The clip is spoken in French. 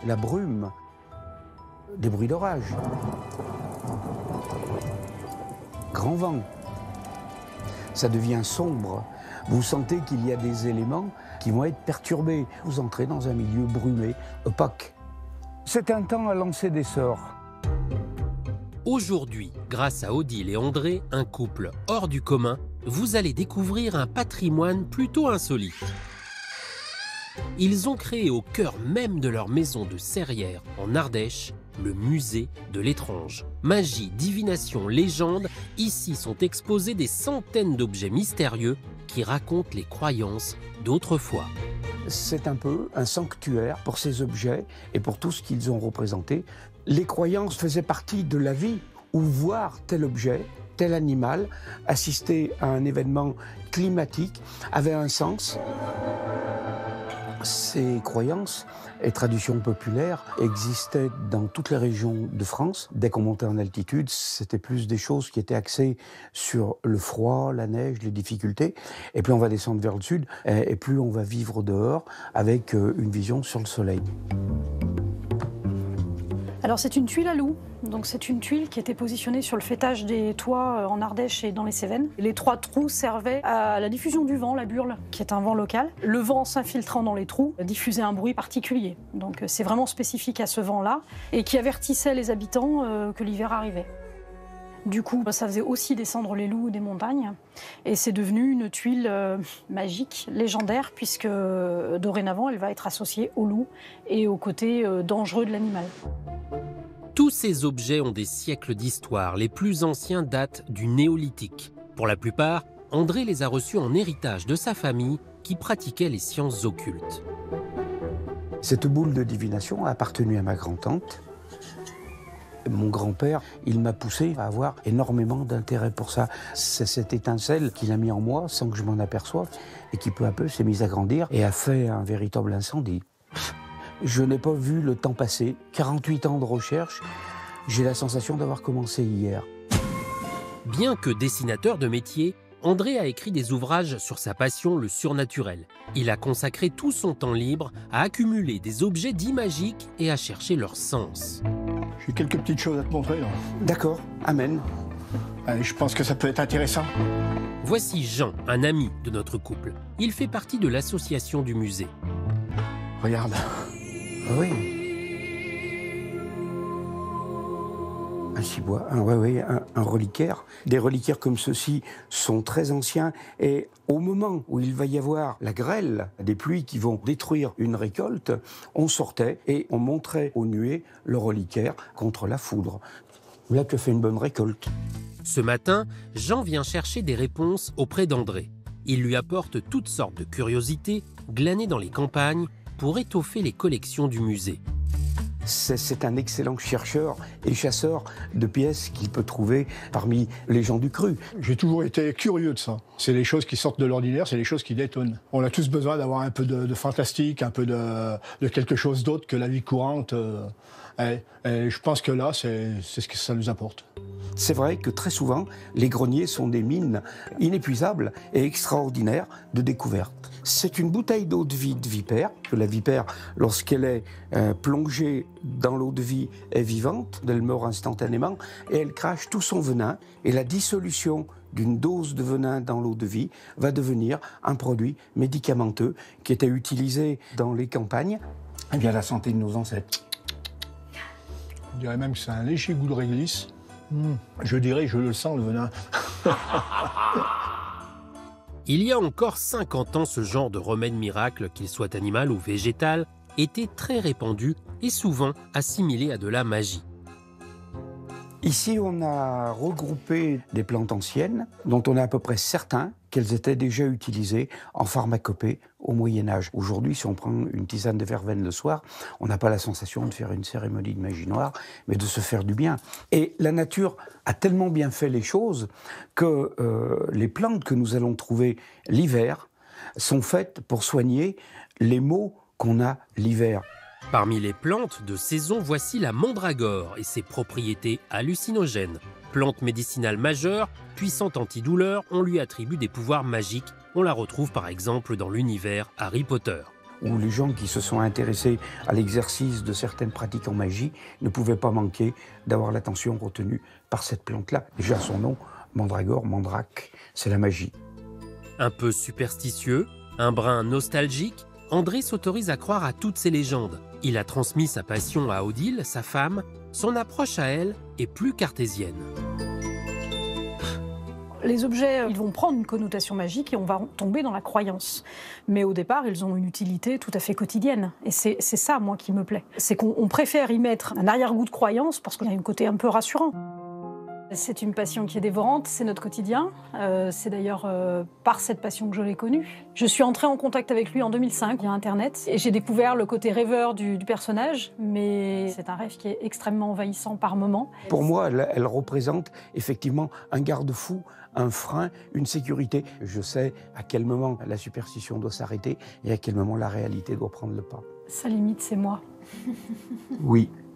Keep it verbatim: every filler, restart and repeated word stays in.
la brume, des bruits d'orage, grand vent. Ça devient sombre. Vous sentez qu'il y a des éléments qui vont être perturbés. Vous entrez dans un milieu brumé, opaque. C'est un temps à lancer des sorts. Aujourd'hui, grâce à Odile et André, un couple hors du commun, vous allez découvrir un patrimoine plutôt insolite. Ils ont créé au cœur même de leur maison de Serrières, en Ardèche, le musée de l'étrange. Magie, divination, légende, ici sont exposés des centaines d'objets mystérieux qui racontent les croyances d'autrefois. C'est un peu un sanctuaire pour ces objets et pour tout ce qu'ils ont représenté. Les croyances faisaient partie de la vie, où voir tel objet, tel animal, assister à un événement climatique avait un sens. Ces croyances et traditions populaires existaient dans toutes les régions de France. Dès qu'on montait en altitude, c'était plus des choses qui étaient axées sur le froid, la neige, les difficultés. Et plus on va descendre vers le sud, et plus on va vivre dehors avec une vision sur le soleil. Alors c'est une tuile à loup, donc c'est une tuile qui était positionnée sur le faîtage des toits en Ardèche et dans les Cévennes. Les trois trous servaient à la diffusion du vent, la burle, qui est un vent local. Le vent s'infiltrant dans les trous diffusait un bruit particulier, donc c'est vraiment spécifique à ce vent-là, et qui avertissait les habitants euh, que l'hiver arrivait. Du coup, ça faisait aussi descendre les loups des montagnes, et c'est devenu une tuile euh, magique, légendaire, puisque euh, dorénavant, elle va être associée au loup et au côté euh, dangereux de l'animal. Tous ces objets ont des siècles d'histoire. Les plus anciens datent du néolithique. Pour la plupart, André les a reçus en héritage de sa famille qui pratiquait les sciences occultes. Cette boule de divination a appartenu à ma grand-tante. Mon grand-père, il m'a poussé à avoir énormément d'intérêt pour ça. C'est cette étincelle qu'il a mis en moi sans que je m'en aperçoive et qui peu à peu s'est mise à grandir et a fait un véritable incendie. Je n'ai pas vu le temps passer. quarante-huit ans de recherche, j'ai la sensation d'avoir commencé hier. Bien que dessinateur de métier, André a écrit des ouvrages sur sa passion, le surnaturel. Il a consacré tout son temps libre à accumuler des objets dits magiques et à chercher leur sens. J'ai quelques petites choses à te montrer. D'accord, amen. Allez, je pense que ça peut être intéressant. Voici Jean, un ami de notre couple. Il fait partie de l'association du musée. Regarde. Oui. Un cibois, un, ouais, ouais, un, un reliquaire. Des reliquaires comme ceux-ci sont très anciens et au moment où il va y avoir la grêle, des pluies qui vont détruire une récolte, on sortait et on montrait aux nuées le reliquaire contre la foudre. Là, tu as fait une bonne récolte. Ce matin, Jean vient chercher des réponses auprès d'André. Il lui apporte toutes sortes de curiosités glanées dans les campagnes pour étoffer les collections du musée. C'est un excellent chercheur et chasseur de pièces qu'il peut trouver parmi les gens du cru. J'ai toujours été curieux de ça. C'est les choses qui sortent de l'ordinaire, c'est les choses qui détonnent. On a tous besoin d'avoir un peu de, de fantastique, un peu de, de quelque chose d'autre que la vie courante. Euh, et, et je pense que là, c'est ce que ça nous apporte. C'est vrai que très souvent, les greniers sont des mines inépuisables et extraordinaires de découvertes. C'est une bouteille d'eau de vie de vipère, que la vipère, lorsqu'elle est euh, plongée dans l'eau de vie, est vivante, elle meurt instantanément, et elle crache tout son venin, et la dissolution d'une dose de venin dans l'eau de vie va devenir un produit médicamenteux qui était utilisé dans les campagnes. Eh bien, la santé de nos ancêtres. Je dirais même que c'est un léger goût de réglisse. Mmh. Je dirais, je le sens, le venin. Il y a encore cinquante ans, ce genre de remède miracle, qu'il soit animal ou végétal, était très répandu et souvent assimilé à de la magie. Ici, on a regroupé des plantes anciennes dont on est à peu près certain qu'elles étaient déjà utilisées en pharmacopée au Moyen-Âge. Aujourd'hui, si on prend une tisane de verveine le soir, on n'a pas la sensation de faire une cérémonie de magie noire, mais de se faire du bien. Et la nature a tellement bien fait les choses que euh, les plantes que nous allons trouver l'hiver sont faites pour soigner les maux qu'on a l'hiver. Parmi les plantes de saison, voici la mandragore et ses propriétés hallucinogènes. Plante médicinale majeure, puissante antidouleur, on lui attribue des pouvoirs magiques. On la retrouve par exemple dans l'univers Harry Potter. où les gens qui se sont intéressés à l'exercice de certaines pratiques en magie ne pouvaient pas manquer d'avoir l'attention retenue par cette plante-là. Déjà son nom, mandragore, mandrake, c'est la magie. Un peu superstitieux, un brin nostalgique, André s'autorise à croire à toutes ces légendes. Il a transmis sa passion à Odile, sa femme. Son approche à elle est plus cartésienne. Les objets, ils vont prendre une connotation magique et on va tomber dans la croyance. Mais au départ, ils ont une utilité tout à fait quotidienne. Et c'est ça, moi, qui me plaît. C'est qu'on préfère y mettre un arrière-goût de croyance parce qu'il y a un côté un peu rassurant. C'est une passion qui est dévorante, c'est notre quotidien. Euh, c'est d'ailleurs euh, par cette passion que je l'ai connu. Je suis entrée en contact avec lui en deux mille cinq via Internet et j'ai découvert le côté rêveur du, du personnage, mais c'est un rêve qui est extrêmement envahissant par moments. Pour moi, elle, elle représente effectivement un garde-fou, un frein, une sécurité. Je sais à quel moment la superstition doit s'arrêter et à quel moment la réalité doit prendre le pas. Sa limite, c'est moi. Oui.